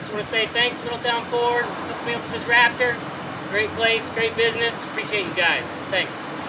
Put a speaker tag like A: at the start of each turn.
A: Just want to say thanks, Middletown Ford, hooking me up with this Raptor. Great place, great business. Appreciate you guys. Thanks.